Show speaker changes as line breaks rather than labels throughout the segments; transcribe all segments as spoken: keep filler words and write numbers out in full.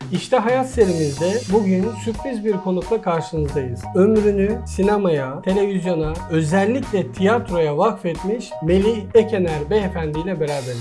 İşte Hayat serimizde bugün sürpriz bir konukla karşınızdayız. Ömrünü sinemaya, televizyona, özellikle tiyatroya vakfetmiş Melih Ekener Beyefendi ile beraberiz.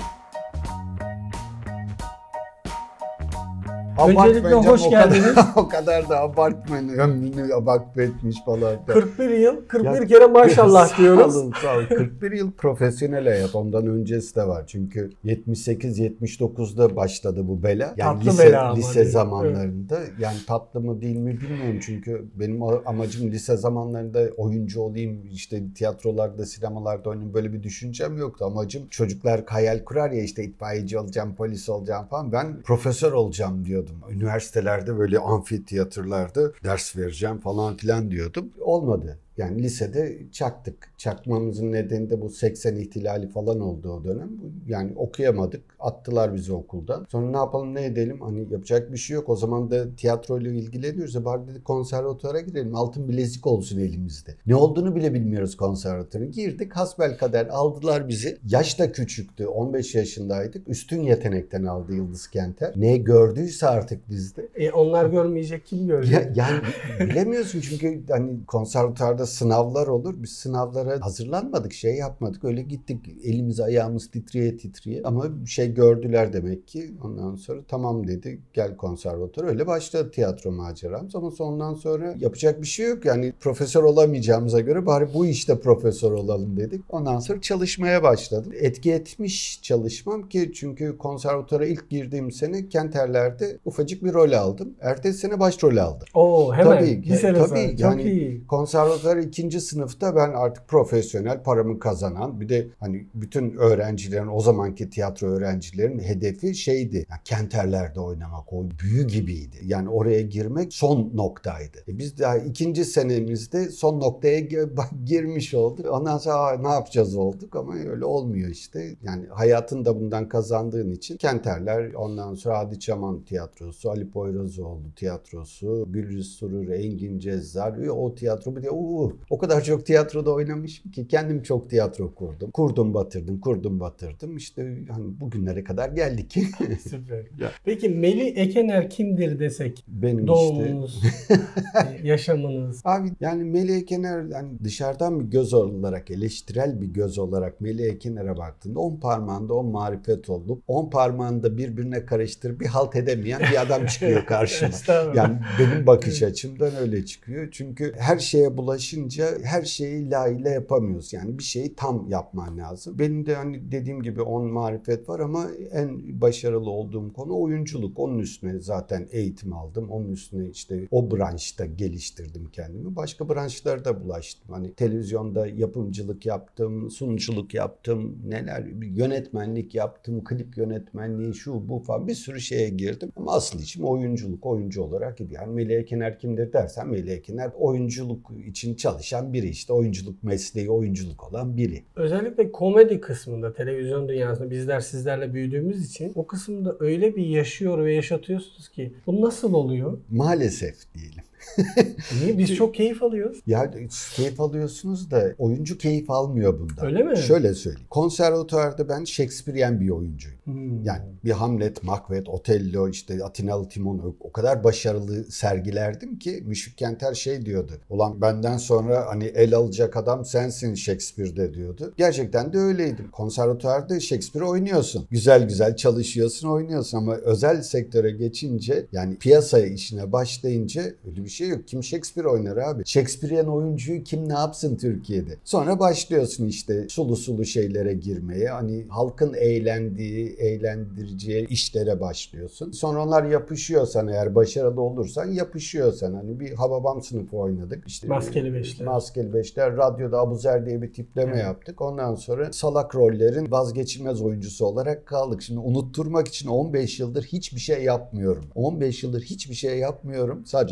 Öncelikle hoş geldiniz.
O kadar, o kadar da abartmayın. Ömrünü vakfetmiş falan.
kırk bir yıl, kırk bir ya, kere maşallah diyoruz.
Sağ olun, sağ olun. kırk bir yıl profesyonel hayat. Ondan öncesi de var. Çünkü yetmiş sekiz yetmiş dokuzda başladı bu bela. Yani
tatlı
lise,
bela
lise
değil.
zamanlarında. Evet. Yani tatlı mı değil mi bilmiyorum. Çünkü benim amacım lise zamanlarında oyuncu olayım, işte tiyatrolarda, sinemalarda oynayayım, böyle bir düşüncem yoktu. Amacım, çocuklar hayal kurar ya, işte itfaiyeci olacağım, polis olacağım falan. Ben profesör olacağım diyordum. Üniversitelerde böyle amfiteyatrolarda ders vereceğim falan filan diyordum. Olmadı. Yani lisede çaktık. Çakmamızın nedeni de bu seksen ihtilali falan oldu o dönem. Yani okuyamadık. Attılar bizi okuldan. Sonra ne yapalım, ne edelim? Hani yapacak bir şey yok. O zaman da tiyatroyla ilgileniyoruz. Ya bari dedik konservatuvara girelim. Altın bilezik olsun elimizde. Ne olduğunu bile bilmiyoruz konservatuvara. Girdik. Hasbelkader aldılar bizi. Yaş da küçüktü. on beş yaşındaydık. Üstün yetenekten aldı Yıldız Kenter. Ne gördüyse artık bizde.
E onlar görmeyecek, kim görecek?
Ya, yani bilemiyorsun çünkü hani konservatuvarda sınavlar olur. Biz sınavlara hazırlanmadık, şey yapmadık. Öyle gittik, elimiz ayağımız titriye titriye. Ama bir şey gördüler demek ki. Ondan sonra tamam dedi, gel konservatuvar. Öyle başladı tiyatro maceramız. Ama sondan sonra yapacak bir şey yok. Yani profesör olamayacağımıza göre bari bu işte profesör olalım dedik. Ondan sonra çalışmaya başladım. Etki etmiş çalışmam ki, çünkü konservatuvara ilk girdiğim sene Kenterler'de ufacık bir rol aldım. Ertesi sene başrol aldım.
Oo, hemen.
Tabii,
Lisede
tabii.
Çok
yani
iyi.
konservatuvar ikinci sınıfta ben artık profesyonel, paramı kazanan, bir de hani bütün öğrencilerin, o zamanki tiyatro öğrencilerin hedefi şeydi. Yani Kenterler'de oynamak, o büyü gibiydi. Yani oraya girmek son noktaydı. E biz daha ikinci senemizde son noktaya girmiş olduk. Ondan sonra ne yapacağız olduk, ama öyle olmuyor işte. Yani hayatın da bundan kazandığın için Kenterler, ondan sonra Adi Çaman tiyatrosu, Ali Poyrazoğlu tiyatrosu, Gülriz Surur, Engin Cezzar, o tiyatro, bir de uh, o kadar çok tiyatroda oynamışım ki kendim çok tiyatro kurdum. Kurdum batırdım, kurdum batırdım. İşte hani bugünlere kadar geldik.
Süper. Peki Melih Ekener kimdir desek?
Benim
Doğumunuz,
işte.
yaşamınız.
Abi yani Melih Ekener, yani dışarıdan bir göz olarak, eleştirel bir göz olarak Melih Ekener'e baktığında on parmağında on marifet olup on parmağında birbirine karıştırıp bir halt edemeyen bir adam çıkıyor karşıma. Yani benim bakış açımdan öyle çıkıyor. Çünkü her şeye bulaşınca her şeyi layığıyla yapamıyoruz. Yani bir şeyi tam yapman lazım. Benim de hani dediğim gibi on marifet var, ama en başarılı olduğum konu oyunculuk. Onun üstüne zaten eğitim aldım. Onun üstüne işte o branşta geliştirdim kendimi. Başka branşlarda bulaştım. Hani televizyonda yapımcılık yaptım, sunuculuk yaptım, neler, yönetmenlik yaptım, klip yönetmenliği, şu bu falan, bir sürü şeye girdim. Ama asıl işim oyunculuk. Oyuncu olarak gidiyor. Yani Melih Ekener kimdir dersen, Melih Ekener oyunculuk için çalışan biri, işte oyunculuk mesleği, oyunculuk olan biri.
Özellikle komedi kısmında, televizyon dünyasında bizler sizlerle büyüdüğümüz için o kısımda öyle bir yaşıyor ve yaşatıyorsunuz ki bu nasıl oluyor?
Maalesef diyelim.
Niye? Biz çok keyif alıyoruz.
Ya keyif alıyorsunuz da oyuncu keyif almıyor bundan.
Öyle mi?
Şöyle söyleyeyim. Konservatuvarda ben Shakespearean bir oyuncuyum.
Hmm.
Yani bir Hamlet, Macbeth, Otello, işte Atinalı Timon, o kadar başarılı sergilerdim ki Müşfik Kenter şey diyordu. Ulan benden sonra hani el alacak adam sensin Shakespeare'de diyordu. Gerçekten de öyleydim. Konservatuvarda Shakespeare oynuyorsun. Güzel güzel çalışıyorsun, oynuyorsun, ama özel sektöre geçince, yani piyasaya işine başlayınca öyle bir şey yok. Kim Shakespeare oynar abi? Shakespearean oyuncuyu kim ne yapsın Türkiye'de? Sonra başlıyorsun işte sulu sulu şeylere girmeye. Hani halkın eğlendiği, eğlendireceği işlere başlıyorsun. Sonra onlar yapışıyorsan, eğer başarılı olursan yapışıyorsan. Hani bir Hababam sınıfı oynadık. İşte
Maskeli Beşler.
Maskeli Beşler. Radyoda Abuzer diye bir tipleme evet. yaptık. Ondan sonra salak rollerin vazgeçilmez oyuncusu olarak kaldık. Şimdi unutturmak için on beş yıldır hiçbir şey yapmıyorum. on beş yıldır hiçbir şey yapmıyorum. Sadece tiyatro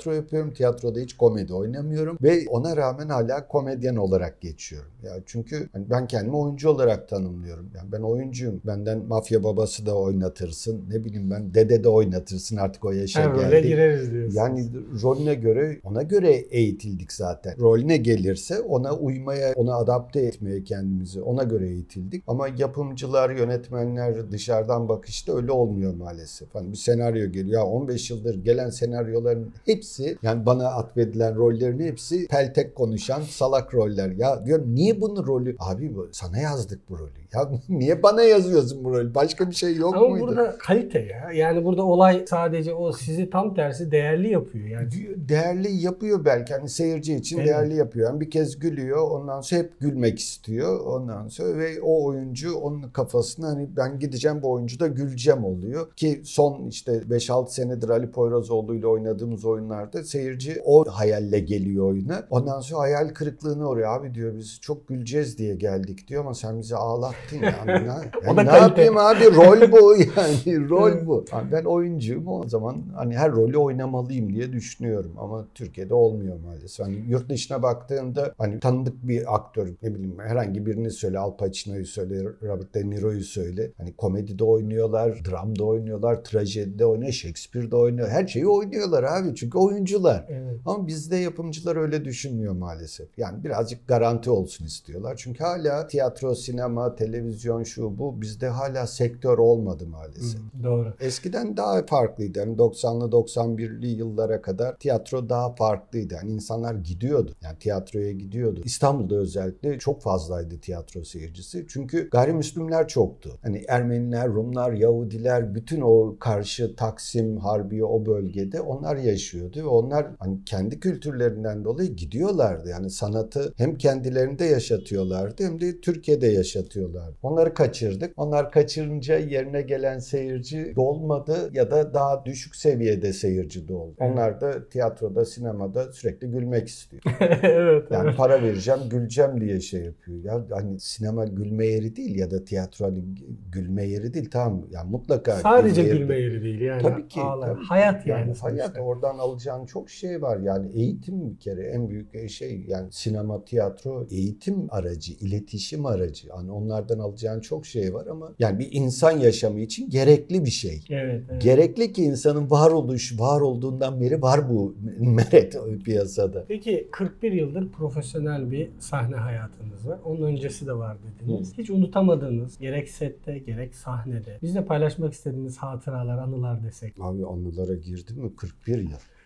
tiyatro yapıyorum. Tiyatroda hiç komedi oynamıyorum ve ona rağmen hala komedyen olarak geçiyorum. Ya çünkü hani ben kendimi oyuncu olarak tanımlıyorum. Yani ben oyuncuyum. Benden mafya babası da oynatırsın. Ne bileyim ben dede de oynatırsın, artık o yaşa
Ha,
geldik.
role gireriz diyorsunuz.
Yani rolüne göre, ona göre eğitildik zaten. Rolüne gelirse ona uymaya, ona adapte etmeye kendimizi, ona göre eğitildik. Ama yapımcılar, yönetmenler dışarıdan bakışta öyle olmuyor maalesef. Hani bir senaryo geliyor. Ya on beş yıldır gelen senaryoların hepsi, yani bana atfedilen rollerin hepsi peltek konuşan salak roller. Ya diyorum niye bunu rolü? Abi sana yazdık bu rolü. Ya niye bana yazıyorsun bu rolü? Başka bir şey yok
Ama
muydu?
Ama burada kalite ya. Yani burada olay sadece o sizi tam tersi değerli yapıyor. Yani
değerli yapıyor belki. Hani seyirci için
evet.
değerli yapıyor. Yani bir kez gülüyor. Ondan sonra hep gülmek istiyor. Ondan sonra ve o oyuncu onun kafasına hani ben gideceğim bu oyuncu da güleceğim oluyor. Ki son işte beş altı senedir Ali Poyrazoğlu ile oynadığımız oyunlarda seyirci o hayalle geliyor oyuna. Ondan sonra hayal kırıklığına uğruyor. Abi diyor biz çok güleceğiz diye geldik diyor ama sen bizi ağlattın ya. Yani, yani ne kalite. Yapayım abi, rol bu yani rol bu. Yani ben oyuncuyum, o zaman hani her rolü oynamalıyım diye düşünüyorum ama Türkiye'de olmuyor maalesef. Hani yurt dışına baktığımda hani tanıdık bir aktör, ne bileyim herhangi birini söyle, Al Pacino'yu söyle, Robert De Niro'yu söyle. Hani komedide oynuyorlar, dramda oynuyorlar, trajedide oynuyor, Shakespeare'de oynuyor. Her şeyi oynuyorlar abi çünkü oyuncular.
Evet.
Ama bizde yapımcılar öyle düşünmüyor maalesef. Yani birazcık garanti olsun istiyorlar. Çünkü hala tiyatro, sinema, televizyon şu bu bizde hala sektör olmadı maalesef.
Hı, doğru.
Eskiden daha farklıydı. Yani doksanlı doksan birli yıllara kadar tiyatro daha farklıydı. Yani insanlar gidiyordu. Yani tiyatroya gidiyordu. İstanbul'da özellikle çok fazlaydı tiyatro seyircisi. Çünkü gayrimüslimler çoktu. Hani Ermeniler, Rumlar, Yahudiler, bütün o karşı Taksim, Harbiye o bölgede onlar yaşıyordu ve onlar hani kendi kültürlerinden dolayı gidiyorlardı. Yani sanatı hem kendilerinde yaşatıyorlardı hem de Türkiye'de yaşatıyorlardı. Onları kaçırdık. Onlar kaçırınca yerine gelen seyirci dolmadı ya da daha düşük seviyede seyirci doldu. Evet. Onlar da tiyatroda, sinemada sürekli gülmek istiyor.
Evet.
Yani
evet.
para vereceğim, güleceğim diye şey yapıyor. Ya hani sinema gülme yeri değil ya da tiyatro hani gülme yeri değil. Tamam yani mutlaka
sadece gülme, gülme yeri değil yani.
Tabii ki.
Ağlar.
Tabii
hayat
ki.
yani.
yani hayat, oradan alacağın çok şey var. Yani eğitim bir kere en büyük şey. Yani sinema, tiyatro eğitim aracı, iletişim aracı. Yani onlardan alacağın çok şey var ama yani bir insan yaşamı için gerekli bir şey.
Evet, evet.
Gerekli ki insanın varoluş, var olduğundan beri var bu meret piyasada.
Peki kırk bir yıldır profesyonel bir sahne hayatınız var. Onun öncesi de var dediniz. Hı. Hiç unutamadığınız gerek sette gerek sahnede bizle paylaşmak istediğiniz hatıralar, anılar desek.
Abi anılara girdi mi kırk bir yıl.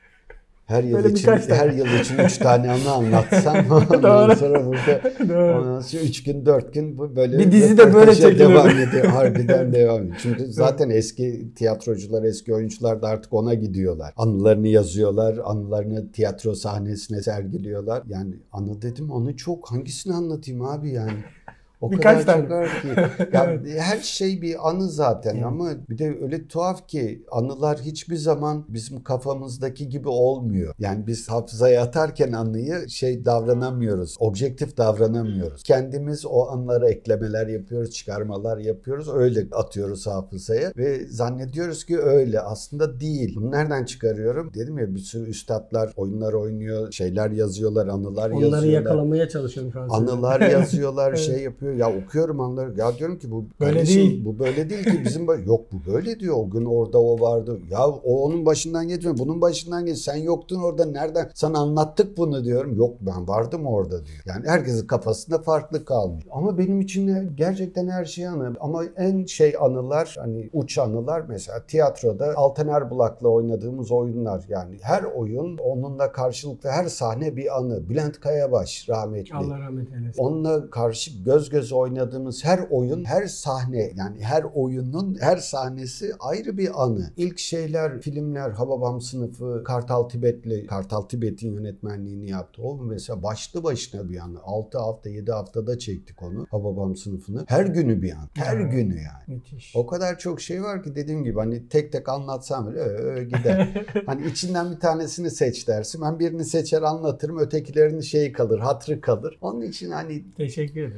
Her yıl
Böyle
için her yıl için üç tane anı anlatsam ondan sonra burada ondan sonra üç gün dört gün bu böyle
bir dizi de böyle çekilir.
Devam ediyor. Harbiden devam ediyor. Çünkü zaten eski tiyatrocular, eski oyuncular da artık ona gidiyorlar. Anılarını yazıyorlar, anılarını tiyatro sahnesine sergiliyorlar. Yani anı dedim onu çok hangisini anlatayım abi yani. O
Birkaç
kadar
tane.
çok var ki. Ya her şey bir anı zaten evet. Ama bir de öyle tuhaf ki anılar hiçbir zaman bizim kafamızdaki gibi olmuyor. Yani biz hafızaya atarken anıyı şey davranamıyoruz. Objektif davranamıyoruz. Kendimiz o anlara eklemeler yapıyoruz, çıkarmalar yapıyoruz. Öyle atıyoruz hafızaya ve zannediyoruz ki öyle. Aslında değil. Bunu nereden çıkarıyorum? Dedim ya bir sürü üstadlar oyunlar oynuyor, şeyler yazıyorlar, anılar
Onları
yazıyorlar.
Onları yakalamaya çalışıyorum şu an.
Anılar yazıyorlar, evet. Şey yapıyor. Ya okuyorum anları. Ya diyorum ki bu
böyle değil.
Bu böyle değil ki bizim baş... yok bu böyle diyor. O gün orada o vardı. Ya o onun başından geçmiyor. Bunun başından geç. Sen yoktun orada. Nereden? Sana anlattık bunu diyorum. Yok ben vardım orada diyor. Yani herkesin kafasında farklı kalmış. Ama benim için de gerçekten her şey anı. Ama en şey anılar hani uç anılar mesela tiyatroda Altan Erbulak'la oynadığımız oyunlar. Yani her oyun onunla karşılıklı her sahne bir anı. Bülent Kayabaş rahmetli.
Allah rahmet eylesin.
Onunla karşı göz göz oynadığımız her oyun, her sahne yani her oyunun her sahnesi ayrı bir anı. İlk şeyler, filmler, Hababam Sınıfı, Kartal Tibetli, Kartal Tibet'in yönetmenliğini yaptı. O mesela başlı başına bir anı. altı hafta, yedi haftada çektik onu, Hababam Sınıfını. Her günü bir an. Her ya, günü yani.
Müthiş.
O kadar çok şey var ki dediğim gibi hani tek tek anlatsam öyle ö, ö, gider. Hani içinden bir tanesini seç dersin. Ben birini seçer anlatırım. Ötekilerinin şeyi kalır, hatırı kalır. Onun için hani
teşekkür ederim.
İleride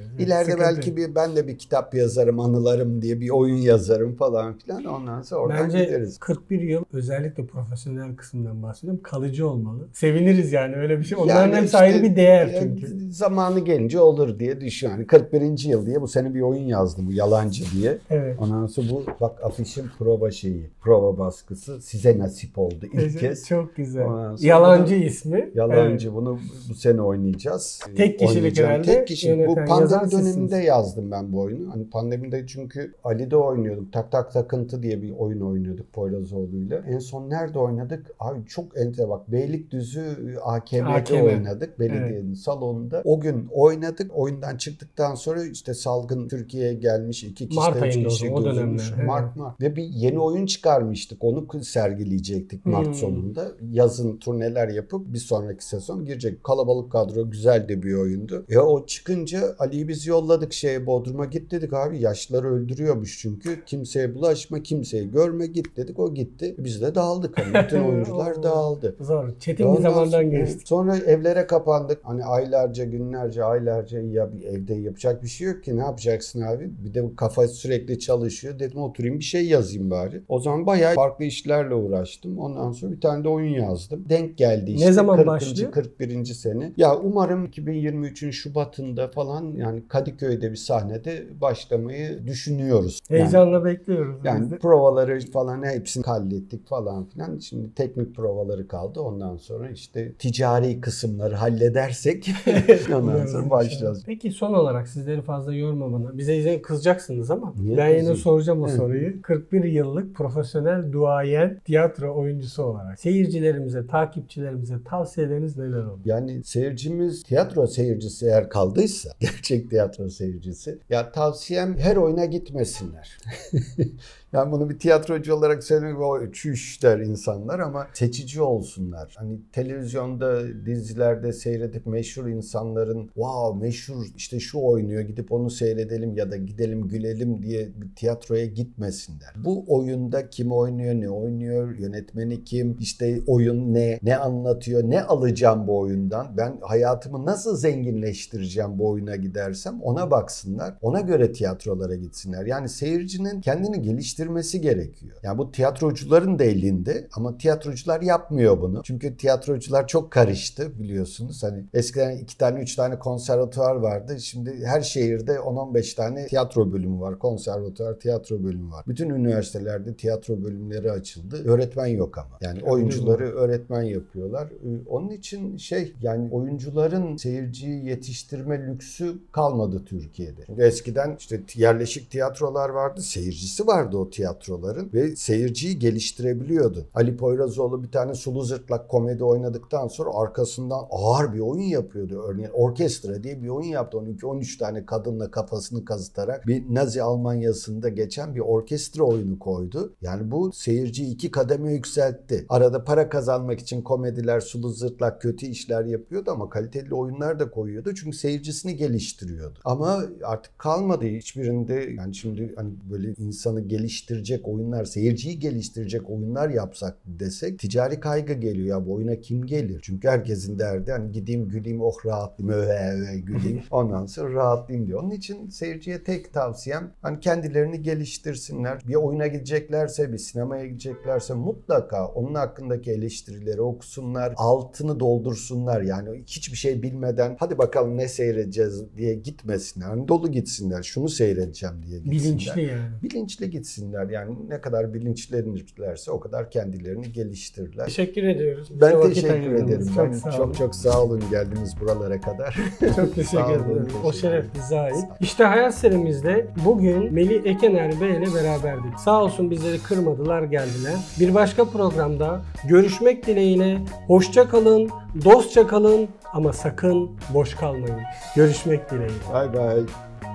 İleride belki bir ben de bir kitap yazarım, anılarım diye bir oyun yazarım falan filan. Ondan sonra oradan
Bence
gideriz.
kırk bir yıl özellikle profesyonel kısımdan bahsediyorum. Kalıcı olmalı. Seviniriz yani öyle bir şey. Onların
Yani
hepsi
işte,
ayrı bir değer
e,
çünkü.
Zamanı gelince olur diye düşünüyorum. Yani kırk birinci yıl diye bu sene bir oyun yazdım. Bu Yalancı diye.
Evet.
Ondan sonra bu bak afişin prova şeyi. Prova baskısı size nasip oldu ilk kez.
Çok güzel.
Yalancı
ismi.
Yalancı
Evet.
bunu bu sene oynayacağız.
Tek kişilik
Oynayacağım.
herhalde.
Tek kişilik. Bu
Yöneten,
pandemi
yazan
döneminde
sizsiniz.
yazdım ben bu oyunu. Hani pandemide çünkü Ali'de oynuyordum. Tak Tak Takıntı diye bir oyun oynuyorduk Poyrazoğlu'yla. En son nerede oynadık? Abi çok enter bak. Beylikdüzü A K M'de
A K M.
oynadık. Belediyenin salonunda. O gün oynadık. Oyundan çıktıktan sonra işte salgın Türkiye'ye gelmiş. iki kişi
Mart
de üç
ayında o
kişi
zaman, o
gözülmüş.
dönemler.
Mart Mart. Ve bir yeni oyun çıkarmıştık. Onu sergileyecektik Mart
Hmm.
sonunda. Yazın turneler yapıp bir sonraki sezon girecek. Kalabalık kadro, güzel de bir oyundu. Ya o çıkınca Ali'yi biz yolladık şeye Bodrum'a, git dedik abi, yaşlıları öldürüyormuş çünkü. Kimseye bulaşma, kimseyi görme, git dedik. O gitti. Biz de dağıldık. Hani bütün oyuncular dağıldı.
Zor. Çetin
Ondan
bir zamandan
sonra,
geçtik.
sonra evlere kapandık. Hani aylarca, günlerce, aylarca ya bir evde yapacak bir şey yok ki. Ne yapacaksın abi? Bir de bu kafa sürekli çalışıyor. Dedim oturayım bir şey yazayım bari. O zaman bayağı farklı işlerle uğraştım. Ondan sonra bir tane de oyun yazdım. Denk geldi işte.
Ne zaman
kırkıncı
başlıyor?
kırk birinci sene. Ya umarım iki bin yirmi üçün Şubat'ında falan yani Kadıköy'de bir sahnede başlamayı düşünüyoruz. Yani,
Heyecanla bekliyoruz biz
yani
de.
provaları falan hepsini hallettik falan filan. Şimdi teknik provaları kaldı. Ondan sonra işte ticari kısımları halledersek ondan sonra başlayacağız.
Peki son olarak sizleri fazla yormamana, bize izin kızacaksınız ama
Niye
ben yine
kızayım?
soracağım o
Hı.
soruyu. kırk bir yıllık profesyonel duayen tiyatro oyuncusu olarak seyircilerimize, takipçilerimize tavsiyeleriniz neler olur?
Yani seyircimiz tiyatro seyircisi eğer kaldıysa, gerçek tiyatro seyircisi, ya tavsiyem her oyuna gitmesinler. Yani bunu bir tiyatrocu olarak söylemek o çüş der insanlar ama seçici olsunlar. Hani televizyonda, dizilerde seyredip meşhur insanların wow meşhur işte şu oynuyor gidip onu seyredelim ya da gidelim gülelim diye bir tiyatroya gitmesinler. Bu oyunda kim oynuyor, ne oynuyor, yönetmeni kim, işte oyun ne, ne anlatıyor, ne alacağım bu oyundan, ben hayatımı nasıl zenginleştireceğim bu oyuna gidersem ona baksınlar. Ona göre tiyatrolara gitsinler. Yani seyircinin kendini geliştirmesi gerekiyor. Yani bu tiyatrocuların da elinde ama tiyatrocular yapmıyor bunu. Çünkü tiyatrocular çok karıştı biliyorsunuz. Hani eskiden iki tane, üç tane konservatuvar vardı. Şimdi her şehirde on on beş tane tiyatro bölümü var. Konservatuvar, tiyatro bölümü var. Bütün üniversitelerde tiyatro bölümleri açıldı. Öğretmen yok ama. Yani oyuncuları öğretmen yapıyorlar. Onun için şey yani oyuncuların seyirciyi yetiştirme lüksü kalmadı Türkiye'de. Çünkü eskiden işte yerleşik tiyatrolar vardı. Seyircisi vardı o tiyatroların ve seyirciyi geliştirebiliyordu. Ali Poyrazoğlu bir tane Sulu Zırtlak komedi oynadıktan sonra arkasından ağır bir oyun yapıyordu. Örneğin Orkestra diye bir oyun yaptı. on iki on üç tane kadınla kafasını kazıtarak bir Nazi Almanya'sında geçen bir orkestra oyunu koydu. Yani bu seyirciyi iki kademe yükseltti. Arada para kazanmak için komediler, Sulu Zırtlak kötü işler yapıyordu ama kaliteli oyunlar da koyuyordu. Çünkü seyircisini geliştiriyordu. Ama artık kalmadı hiçbirinde. Yani şimdi hani böyle insanı geliştirecek oyunlar, seyirciyi geliştirecek oyunlar yapsak desek ticari kaygı geliyor. Ya bu oyuna kim gelir? Çünkü herkesin derdi hani gideyim güleyim, oh rahatlayayım, öve öve güleyim. Ondan sonra rahatlayayım diyor. Onun için seyirciye tek tavsiyem hani kendilerini geliştirsinler. Bir oyuna gideceklerse, bir sinemaya gideceklerse mutlaka onun hakkındaki eleştirileri okusunlar. Altını doldursunlar. Yani hiçbir şey bilmeden hadi bakalım ne seyredeceğiz diye gitmesinler. Hani dolu gitsinler. Şunu seyredeceğim diye gitsinler.
Bilinçli yani.
Bilinçli gitsinler. Yani ne kadar bilinçlenirlerse o kadar kendilerini geliştirirler.
Teşekkür ediyoruz. Bize
Ben
vakit
teşekkür
ayırdınız.
ederim.
Çok
Ben
sağ olun.
çok çok sağ olun geldiniz buralara kadar.
Çok teşekkür
Sağ olun,
ederim.
teşekkür
O şeref
ederim.
bize ait. İşte Hayat serimizde bugün Melih Ekener Bey ile beraberdik. Sağ olsun bizleri kırmadılar, geldiler. Bir başka programda görüşmek dileğiyle. Hoşça kalın, dostça kalın ama sakın boş kalmayın. Görüşmek dileğiyle.
Bye bye.